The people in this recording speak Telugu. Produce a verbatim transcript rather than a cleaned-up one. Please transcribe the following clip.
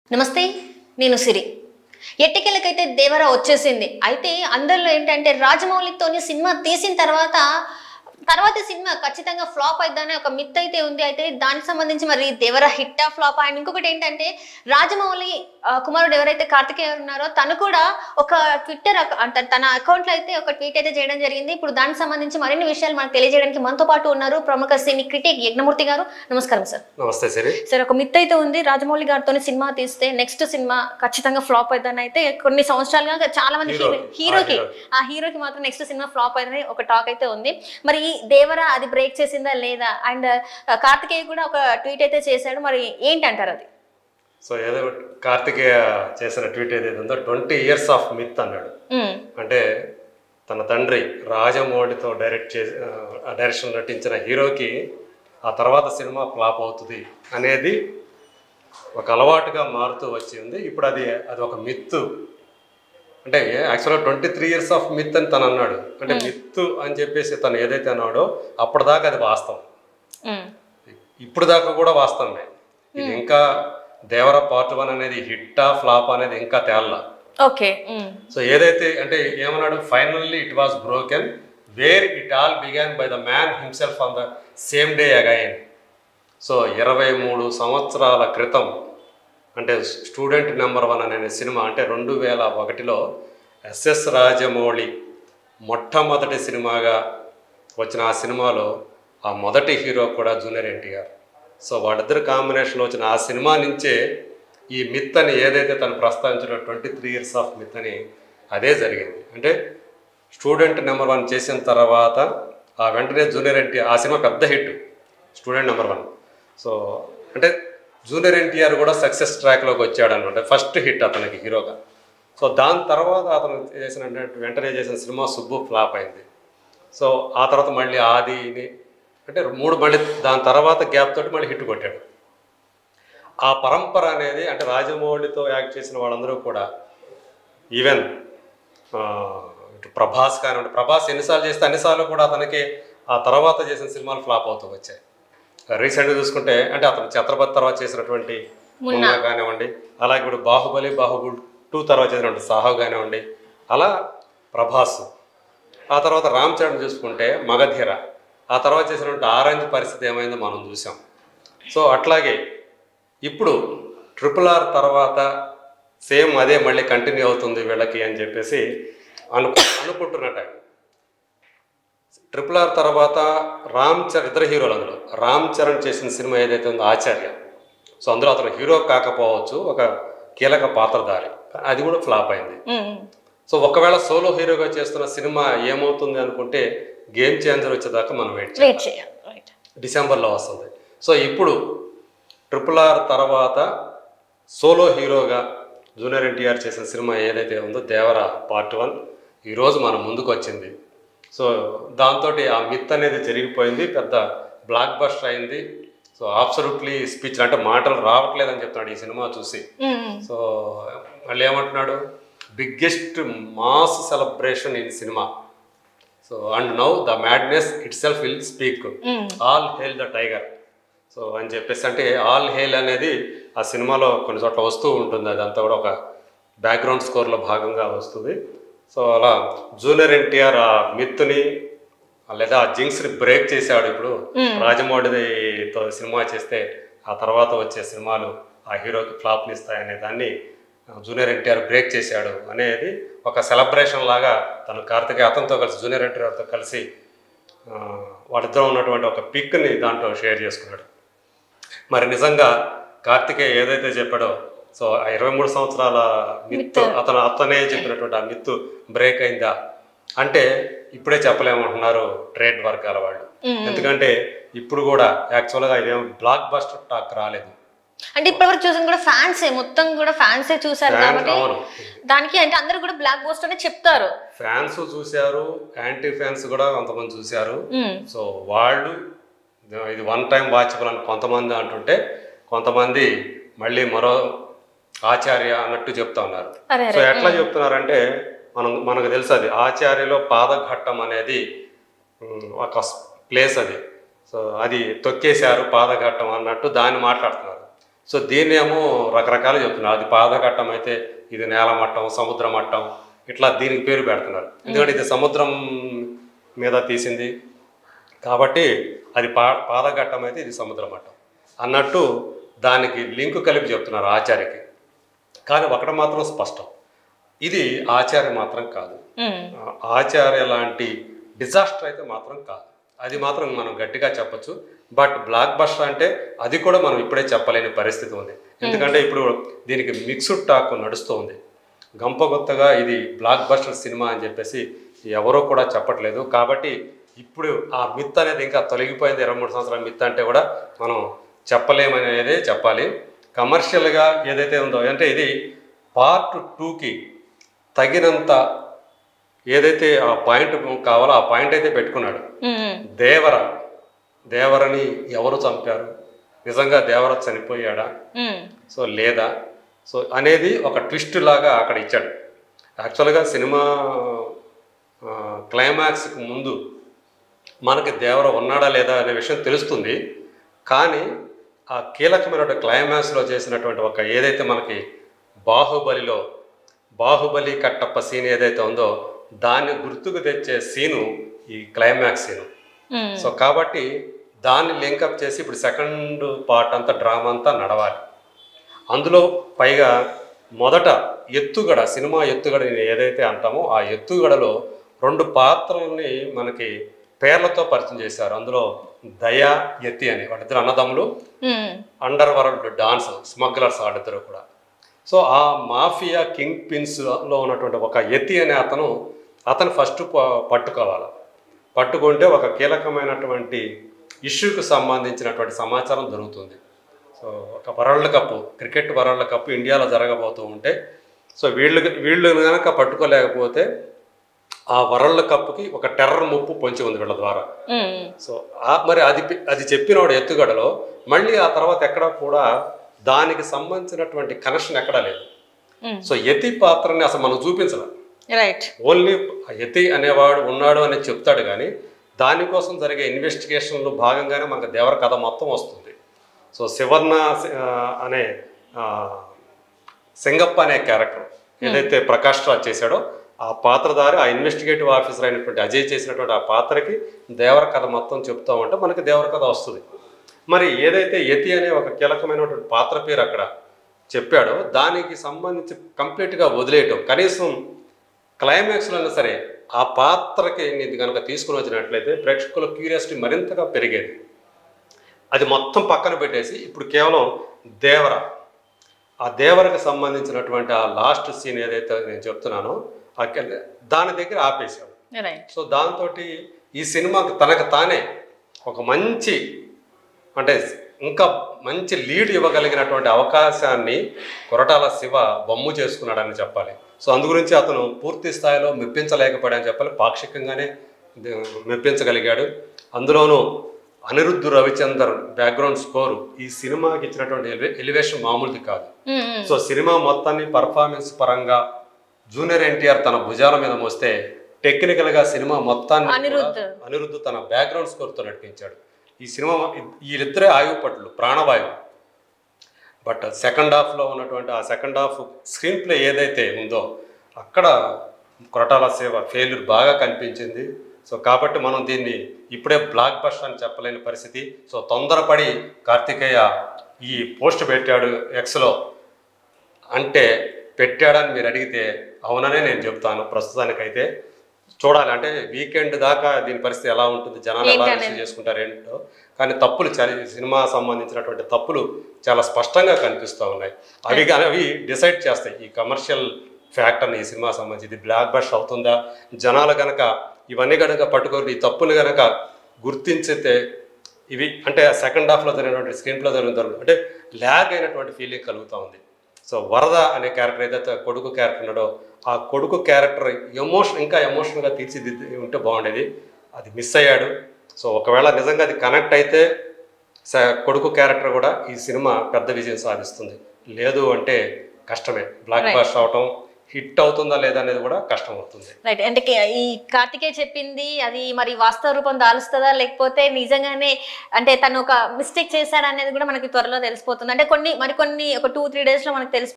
నమస్తే నేను సిరి ఎట్టకేలకైతే దేవర వచ్చేసింది అయితే అందరిలో ఏంటంటే రాజమౌళితోని సినిమా తీసిన తర్వాత తర్వాత సినిమా ఖచ్చితంగా ఫ్లాప్ అయిద్దనే ఒక మిత్ అయితే ఉంది అయితే దానికి సంబంధించి మరి దేవర హిట్ ఆ ఫ్లాప్ అండ్ ఇంకొకటి ఏంటంటే రాజమౌళి కుమారుడు ఎవరైతే కార్తికేయ ఉన్నారో తను కూడా ఒక ట్విట్టర్ అంటే తన అకౌంట్ లో అయితే ఒక ట్వీట్ అయితే చేయడం జరిగింది ఇప్పుడు దానికి సంబంధించి మరిన్ని విషయాలు మనకు తెలియజేయడానికి మనతో పాటు ఉన్నారు ప్రముఖ సినీ క్రిటిక్ యజ్ఞమూర్తి గారు నమస్కారం సార్ నమస్తే సిరి సార్ ఒక మిత్ అయితే ఉంది రాజమౌళి గారితో సినిమా తీస్తే నెక్స్ట్ సినిమా ఖచ్చితంగా ఫ్లాప్ అయిద్దని అయితే కొన్ని సంవత్సరాలుగా చాలా మంది హీరోకి ఆ హీరోకి మాత్రం నెక్స్ట్ సినిమా ఫ్లాప్ అయిందని ఒక టాక్ అయితే ఉంది మరి దేవర అది బ్రేక్ చేసిందా లేదా అండ్ కార్తికేయ కూడా ఒక ట్వీట్ అయితే చేశాడు మరి ఏంటి అంటారు అది సో ఏదో కార్తికేయ చేసిన ట్వీట్ ఏదైతే ఉందో ట్వంటీ ఇయర్స్ ఆఫ్ మిత్ అన్నాడు అంటే తన తండ్రి రాజమౌళితో డైరెక్ట్ చేసి డైరెక్షన్ నటించిన హీరోకి ఆ తర్వాత సినిమా ఫ్లాప్ అవుతుంది అనేది ఒక అలవాటుగా మారుతూ వచ్చింది ఇప్పుడు అది అది ఒక మిత్ అంటే actually twenty three years of myth అని తను అన్నాడు అంటే మిత్ అని చెప్పేసి తను ఏదైతే అన్నాడో అప్పటిదాకా అది వాస్తవం ఇప్పుడు దాకా కూడా వాస్తవమే ఇది ఇంకా దేవర పార్ట్ వన్ అనేది హిట్ ఆ ఫ్లాప్ అనేది ఇంకా తేల్లా ఓకే సో ఏదైతే అంటే ఏమన్నాడు finally it was broken where it all began by the man himself on the same day again so ఇరవై మూడు సంవత్సరాల క్రితం అంటే స్టూడెంట్ నెంబర్ వన్ అనే సినిమా అంటే రెండు వేల ఒకటిలో ఎస్ఎస్ రాజమౌళి మొట్టమొదటి సినిమాగా వచ్చిన ఆ సినిమాలో ఆ మొదటి హీరో కూడా జూనియర్ ఎన్టీఆర్ సో వాళ్ళిద్దరు కాంబినేషన్లో వచ్చిన ఆ సినిమా నుంచే ఈ మిత్ అని ఏదైతే తను ప్రస్తావించిన twenty three years of myth అని అదే జరిగింది అంటే స్టూడెంట్ నెంబర్ వన్ చేసిన తర్వాత ఆ వెంటనే జూనియర్ ఎన్టీఆర్ ఆ సినిమా పెద్ద hit student number one so అంటే జూనియర్ ఎన్టీఆర్ కూడా సక్సెస్ ట్రాక్లోకి వచ్చాడు అనమాట ఫస్ట్ హిట్ అతనికి హీరోగా సో దాని తర్వాత అతను చేసిన వెంటనే చేసిన సినిమా సుబ్బు ఫ్లాప్ అయింది సో ఆ తర్వాత మళ్ళీ ఆదిని అంటే మూడు మళ్ళీ దాని తర్వాత గ్యాప్ తోటి మళ్ళీ హిట్ కొట్టాడు ఆ పరంపర అనేది అంటే రాజమౌళితో యాక్ట్ చేసిన వాళ్ళందరూ కూడా ఈవెన్ ఇటు ప్రభాస్ కానివ్వండి ప్రభాస్ ఎన్నిసార్లు చేస్తే అన్నిసార్లు కూడా అతనికి ఆ తర్వాత చేసిన సినిమాలు ఫ్లాప్ అవుతూ వచ్చాయి రీసెంట్గా చూసుకుంటే అంటే అతను ఛత్రపతి తర్వాత చేసినటువంటి మున్నా కానివ్వండి అలాగే ఇప్పుడు బాహుబలి బాహుబలి టూ తర్వాత చేసినటువంటి సాహో కానివ్వండి అలా ప్రభాస్ ఆ తర్వాత రామ్ చరణ్ చూసుకుంటే మగధీర ఆ తర్వాత చేసినటువంటి ఆరెంజ్ పరిస్థితి ఏమైందో మనం చూసాం సో అట్లాగే ఇప్పుడు ట్రిపుల్ ఆర్ తర్వాత సేమ్ అదే మళ్ళీ కంటిన్యూ అవుతుంది వీళ్ళకి అని చెప్పేసి అను అనుకుంటున్నట్టు ట్రిపుల్ ఆర్ తర్వాత రామ్ చరణ్ ఇద్దరు హీరోలు అందులో రామ్ చరణ్ చేసిన సినిమా ఏదైతే ఉందో ఆచార్య సో అందులో అతను హీరో కాకపోవచ్చు ఒక కీలక పాత్రధారి అది కూడా ఫ్లాప్ అయింది సో ఒకవేళ సోలో హీరోగా చేస్తున్న సినిమా ఏమవుతుంది అనుకుంటే గేమ్ చేంజర్ వచ్చేదాకా మనం వెయిట్ చేయాలి డిసెంబర్లో వస్తుంది సో ఇప్పుడు ట్రిపుల్ ఆర్ తర్వాత సోలో హీరోగా జూనియర్ ఎన్టీఆర్ చేసిన సినిమా ఏదైతే ఉందో దేవర పార్ట్ వన్ ఈరోజు మన ముందుకు వచ్చింది సో దాంతో ఆ మిత్ అనేది జరిగిపోయింది పెద్ద బ్లాక్ బస్టర్ అయింది సో అబ్సల్యూట్లీ స్పీచ్ అంటే మాటలు రావట్లేదని చెప్తున్నాడు ఈ సినిమా చూసి సో మళ్ళీ ఏమంటున్నాడు biggest mass celebration in cinema so and now the madness itself will speak all hail the tiger so అని చెప్పేసి అంటే ఆల్ హేల్ అనేది ఆ సినిమాలో కొన్ని చోట్ల వస్తూ ఉంటుంది అదంతా కూడా ఒక బ్యాక్గ్రౌండ్ స్కోర్లో భాగంగా వస్తుంది సో అలా జూనియర్ ఎన్టీఆర్ ఆ మిత్ని లేదా ఆ జింక్స్ని బ్రేక్ చేశాడు ఇప్పుడు రాజమౌళితో సినిమా చేస్తే ఆ తర్వాత వచ్చే సినిమాలు ఆ హీరోకి ఫ్లాప్ని ఇస్తాయనే దాన్ని జూనియర్ ఎన్టీఆర్ బ్రేక్ చేశాడు అనేది ఒక సెలబ్రేషన్ లాగా తను కార్తికేయ అతనితో కలిసి జూనియర్ ఎన్టీఆర్తో కలిసి వాళ్ళిద్దరూ ఉన్నటువంటి ఒక పిక్ని దాంట్లో షేర్ చేసుకున్నాడు మరి నిజంగా కార్తికేయ ఏదైతే చెప్పాడో సో ఆ ఇరవై మూడు సంవత్సరాల మిత్ అతను అతనే చెప్పినటువంటి ఆ మిత్ బ్రేక్ అయిందా అంటే ఇప్పుడే చెప్పలేమంటున్నారు ట్రేడ్ వర్గాల వాళ్ళు ఎందుకంటే ఇప్పుడు కూడా యాక్చువల్గా ఇదేమో బ్లాక్ బస్టర్ టాక్ రాలేదు అంటే ఇప్పటివరకు చూసిన కూడా ఫ్యాన్స్ మొత్తం కూడా ఫ్యాన్సే చూసారు కాబట్టి దానికి అంటే అందరూ కూడా బ్లాక్ బస్టర్ అనే చెప్తారు ఫ్యాన్స్ చూశారు యాంటీ ఫ్యాన్స్ కూడా కొంతమంది చూశారు సో వాళ్ళు ఇది వన్ టైం వాచబుల్ అని కొంతమంది అంటుంటే కొంతమంది మళ్ళీ మరో ఆచార్య అన్నట్టు చెప్తా ఉన్నారు సో ఎట్లా చెప్తున్నారంటే మనం మనకు తెలుసు అది ఆచార్యలో పాదఘట్టం అనేది ఒక ప్లేస్ అది సో అది తొక్కేశారు పాదఘట్టం అన్నట్టు దాన్ని మాట్లాడుతున్నారు సో దీన్ని ఏమో రకరకాలు చెప్తున్నారు. అది పాదఘట్టం అయితే ఇది నేల మట్టం, సముద్ర మట్టం, ఇట్లా దీనికి పేరు పెడుతున్నారు. ఎందుకంటే ఇది సముద్రం మీద తీసింది కాబట్టి అది పా పాదఘట్టం అయితే ఇది సముద్ర మట్టం అన్నట్టు దానికి లింకు కలిపి చెప్తున్నారు ఆచార్యకి. కానీ ఒకటి మాత్రం స్పష్టం, ఇది ఆచార్య మాత్రం కాదు, ఆచార్య లాంటి డిజాస్టర్ అయితే మాత్రం కాదు. అది మాత్రం మనం గట్టిగా చెప్పచ్చు. బట్ బ్లాక్ బస్టర్ అంటే అది కూడా మనం ఇప్పుడే చెప్పలేని పరిస్థితి ఉంది. ఎందుకంటే ఇప్పుడు దీనికి మిక్స్డ్ టాక్ నడుస్తూ ఉంది. గంపగొత్తగా ఇది బ్లాక్ బస్టర్ సినిమా అని చెప్పేసి ఎవరో కూడా చెప్పట్లేదు. కాబట్టి ఇప్పుడు ఆ మిత్ అనేది ఇంకా తొలగిపోయింది. ఇరవై మూడు సంవత్సరాల మిత్ అంటే కూడా మనం చెప్పలేమనేదే చెప్పాలి. కమర్షియల్గా ఏదైతే ఉందో అంటే ఇది పార్ట్ టూకి తగినంత ఏదైతే ఆ పాయింట్ కావాలో ఆ పాయింట్ అయితే పెట్టుకున్నాడు. దేవర దేవరని ఎవరు చంపారు, నిజంగా దేవర చనిపోయాడా, సో లేదా సో అనేది ఒక ట్విస్ట్ లాగా అక్కడ ఇచ్చాడు. యాక్చువల్గా సినిమా క్లైమాక్స్కి ముందు మనకి దేవర ఉన్నాడా లేదా అనే విషయం తెలుస్తుంది. కానీ ఆ కీలకమైన క్లైమాక్స్లో చేసినటువంటి ఒక ఏదైతే మనకి బాహుబలిలో బాహుబలి కట్టప్ప సీన్ ఏదైతే ఉందో దాన్ని గుర్తుకు తెచ్చే సీను ఈ క్లైమాక్స్ సీను. సో కాబట్టి దాన్ని లింకప్ చేసి ఇప్పుడు సెకండ్ పార్ట్ అంతా డ్రామా అంతా నడవాలి. అందులో పైగా మొదట ఎత్తుగడ సినిమా ఎత్తుగడ ఏదైతే అంటామో ఆ ఎత్తుగడలో రెండు పాత్రల్ని మనకి పేర్లతో పరిచయం చేశారు. అందులో దయా యతి అని వాళ్ళిద్దరు అన్నదమ్ములు, అండర్ వరల్డ్ డాన్స్ స్మగ్లర్స్ వాళ్ళిద్దరు కూడా. సో ఆ మాఫియా కింగ్ పిన్స్లో ఉన్నటువంటి ఒక యతి అనే అతను అతను ఫస్ట్ పట్టుకోవాలి. పట్టుకుంటే ఒక కీలకమైనటువంటి ఇష్యూకి సంబంధించినటువంటి సమాచారం దొరుకుతుంది. సో ఒక world cup cricket world cup ఇండియాలో జరగబోతూ ఉంటే సో వీళ్ళు వీళ్ళు కనుక పట్టుకోలేకపోతే ఆ వరల్డ్ కప్కి ఒక టెర్రర్ ముప్పు పొంచి ఉంది వీళ్ళ ద్వారా. సో మరి అది అది చెప్పినవాడు ఎత్తుగడలో మళ్ళీ ఆ తర్వాత ఎక్కడ కూడా దానికి సంబంధించినటువంటి కనెక్షన్ ఎక్కడా లేదు. సో యతి పాత్రని అసలు మనం చూపించాలి. ఓన్లీ యతి అనేవాడు ఉన్నాడు అని చెప్తాడు కానీ దానికోసం జరిగే ఇన్వెస్టిగేషన్లో భాగంగానే మనకు దేవర కథ మొత్తం వస్తుంది. సో శివర్ణ అనే సింగప్ప అనే క్యారెక్టర్ ఏదైతే ప్రకాష్ రాజ్ చేశాడో ఆ పాత్రధారి ఆ ఇన్వెస్టిగేటివ్ ఆఫీసర్ అయినటువంటి అజయ్ చేసినటువంటి ఆ పాత్రకి దేవర కథ మొత్తం చెప్తా ఉంటే మనకి దేవర కథ వస్తుంది. మరి ఏదైతే యతి అనే ఒక కీలకమైనటువంటి పాత్ర పేరు అక్కడ చెప్పాడో దానికి సంబంధించి కంప్లీట్గా వదిలేయటం, కనీసం క్లైమాక్స్లో అయినా సరే ఆ పాత్రకి ఇది కనుక తీసుకుని వచ్చినట్లయితే ప్రేక్షకుల క్యూరియాసిటీ మరింతగా పెరిగేది. అది మొత్తం పక్కన పెట్టేసి ఇప్పుడు కేవలం దేవర ఆ దేవరకు సంబంధించినటువంటి ఆ లాస్ట్ సీన్ ఏదైతే నేను చెప్తున్నానో దాని దగ్గర ఆపేశాడు. సో దాంతో ఈ సినిమాకి తనకు తానే ఒక మంచి అంటే ఇంకా మంచి లీడ్ ఇవ్వగలిగినటువంటి అవకాశాన్ని కొరటాల శివ బొమ్ము చేసుకున్నాడని చెప్పాలి. సో అందు గురించి అతను పూర్తి స్థాయిలో మెప్పించలేకపోయాడని చెప్పాలి. పాక్షికంగానే మెప్పించగలిగాడు. అందులోనూ అనిరుద్ధ్ రవిచందర్ బ్యాక్గ్రౌండ్ స్కోరు ఈ సినిమాకి ఇచ్చినటువంటి ఎలివేషన్ మామూలుది కాదు. సో సినిమా మొత్తాన్ని పర్ఫార్మెన్స్ పరంగా జూనియర్ ఎన్టీఆర్ తన భుజాల మీద మోస్తే టెక్నికల్గా సినిమా మొత్తాన్ని అనిరుద్ధ్ తన బ్యాక్గ్రౌండ్ స్కోర్తో నడిపించాడు. ఈ సినిమా వీళ్ళిద్దరే ఆయువు పట్లు ప్రాణవాయువు. బట్ సెకండ్ హాఫ్లో ఉన్నటువంటి ఆ సెకండ్ హాఫ్ స్క్రీన్ ప్లే ఏదైతే ఉందో అక్కడ కొరటాల శివ ఫెయిల్యూర్ బాగా కనిపించింది. సో కాబట్టి మనం దీన్ని ఇప్పుడే బ్లాక్ బస్టర్ అని చెప్పలేని పరిస్థితి. సో తొందరపడి కార్తికేయ ఈ పోస్ట్ పెట్టాడు ఎక్స్లో అంటే పెట్టాడని మీరు అడిగితే అవుననే నేను చెప్తాను. ప్రస్తుతానికైతే చూడాలి, అంటే వీకెండ్ దాకా దీని పరిస్థితి ఎలా ఉంటుంది, జనాలు ఎలా రిసీవ్ చేసుకుంటారు ఏంటో. కానీ తప్పులు చాలా సినిమా సంబంధించినటువంటి తప్పులు చాలా స్పష్టంగా కనిపిస్తూ ఉన్నాయి. అవి అవి డిసైడ్ చేస్తాయి ఈ కమర్షియల్ ఫ్యాక్టర్ని ఈ సినిమా సంబంధించి ఇది బ్లాక్ బస్టర్ అవుతుందా. జనాలు కనుక ఇవన్నీ కనుక పట్టుకొని ఈ తప్పులు కనుక గుర్తించితే ఇవి అంటే సెకండ్ హాఫ్లో జరిగినటువంటి స్క్రీన్ ప్లే జరుగుతుంది అంటే ల్యాగ్ అయినటువంటి ఫీలింగ్ కలుగుతూ ఉంది. సో వరద అనే క్యారెక్టర్ ఏదైతే కొడుకు క్యారెక్టర్ ఉన్నాడో ఆ కొడుకు క్యారెక్టర్ ఎమోషన్ ఇంకా ఎమోషనల్గా తీర్చిదిద్ది ఉంటే బాగుండేది. అది మిస్ అయ్యాడు. సో ఒకవేళ నిజంగా అది కనెక్ట్ అయితే కొడుకు క్యారెక్టర్ కూడా ఈ సినిమా పెద్ద విజయం సాధిస్తుంది. లేదు అంటే కష్టమే. బ్లాక్ బస్టర్ అవటం హిట్ అవుతుందా లేదా అనేది కూడా కష్టం అవుతుంది. రైట్. అంటే కే- ఈ కార్తికేయ చెప్పింది అది మరి వాస్తవ రూపం దాలుస్తుందా లేకపోతే నిజంగానే అంటే తను ఒక మిస్టేక్ చేశాడా అనేది కూడా మనకి త్వరలో తెలిసిపోతుంది. అంటే కొన్ని మరి కొన్ని ఒక టూ త్రీ డేస్ లో మనకు తెలిసి